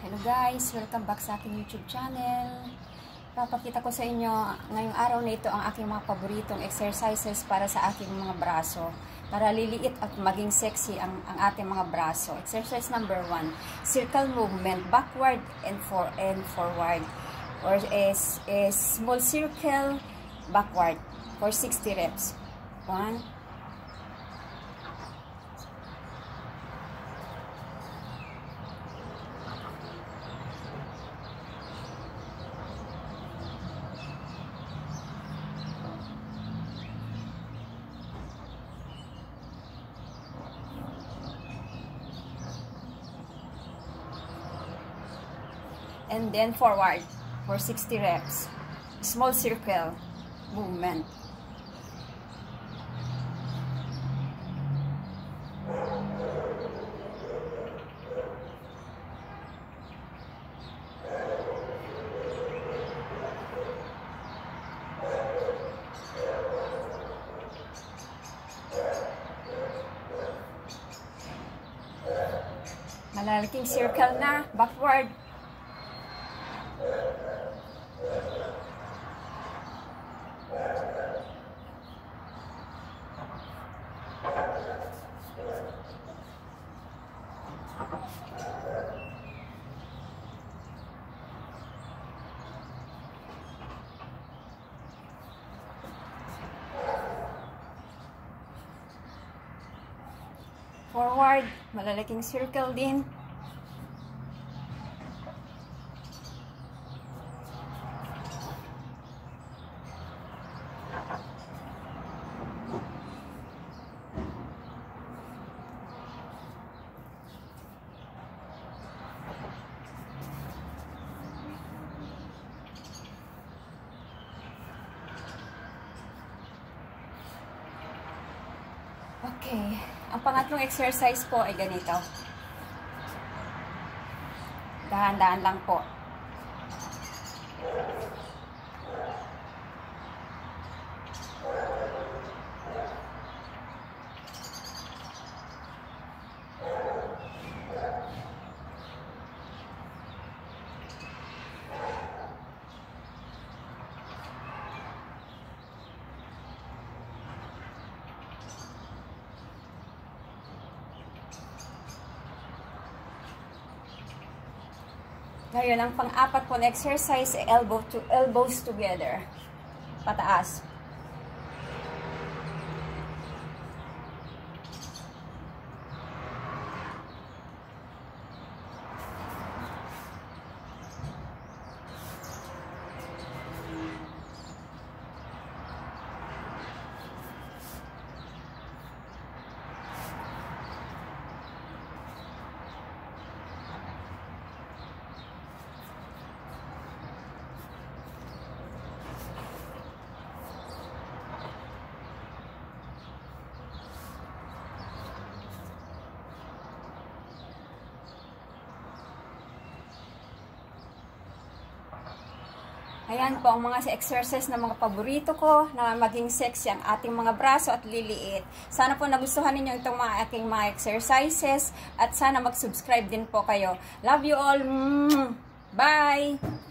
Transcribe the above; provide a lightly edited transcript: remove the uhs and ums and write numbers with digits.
Hello guys! Welcome back sa aking YouTube channel. Papakita ko sa inyo ngayong araw na ito ang aking mga paboritong exercises para sa aking mga braso. Para liliit at maging sexy ang ating mga braso. Exercise number 1. Circle movement. Backward and forward. Or is small circle backward for 60 reps. 1, and then forward for 60 reps. Small circle movement. Malalaking circle na, backward. Forward, malalaking circle din. Okay. Ang pangatlong exercise po ay ganito. Dahan-dahan lang po. Ngayon, ang pang-apat po na exercise ay elbows together. Pataas. Ayan po ang mga exercise na mga paborito ko na maging sexy ang ating mga braso at liliit. Sana po nagustuhan ninyo itong aking mga exercises at sana mag-subscribe din po kayo. Love you all! Bye!